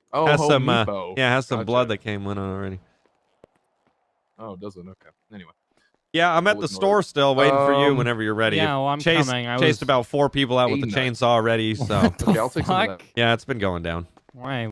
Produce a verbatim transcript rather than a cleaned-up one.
Oh, has Home some, uh, Depot. yeah, has some Gotcha. blood that came in already. Oh, it doesn't. Okay. Anyway. Yeah, I'm at We'll the ignore store it. still, waiting for you Um, whenever you're ready. Yeah, well, I'm Chase, coming. I chased was- about four people out with A the nut. chainsaw already, so. What the Okay, I'll take some of fuck? that. Yeah, it's been going down. Why?